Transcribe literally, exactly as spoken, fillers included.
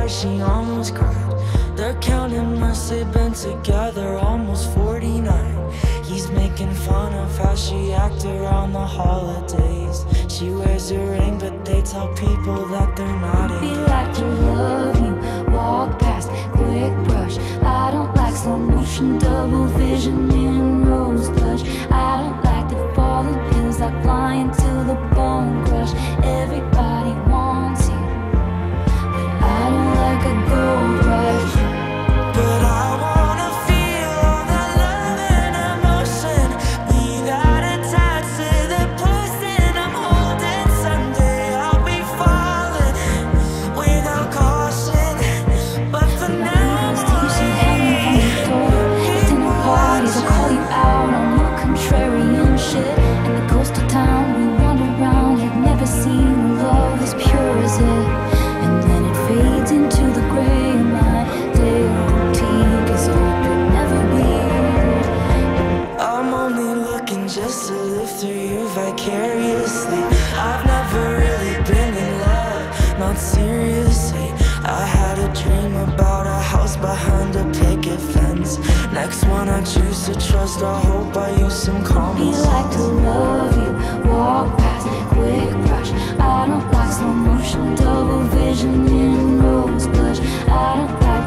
why she almost cried. They're counting months they've been together, almost forty-nine. He's making fun of how she acts around the holidays. She wears a ring, but they tell people that they're not engaged. Be like to love you, walk past, quick brush. I don't like slow motion, double vision in rose blush. I don't like the falling pills that fly into the bone crush. Everybody wants you, but I don't like a gold rush. But I wanna feel all that love and emotion without attached to the person I'm holding. Someday I'll be falling without caution, but for now I'm dinner parties, I'll call you out on your contrarian shit. In the coastal town we wander around, have never seen love as pure as it. And then it fades into the gray of my day routine, 'cause hope could never be. I'm only looking just to live through you vicariously. I've never really been in love, not seriously. I had a dream about a house behind a picket fence. Next one I choose to trust, I hope I use some common Be sense. like to love you, walk past, quick brush. I don't like slow motion, double vision in rose blush. I don't like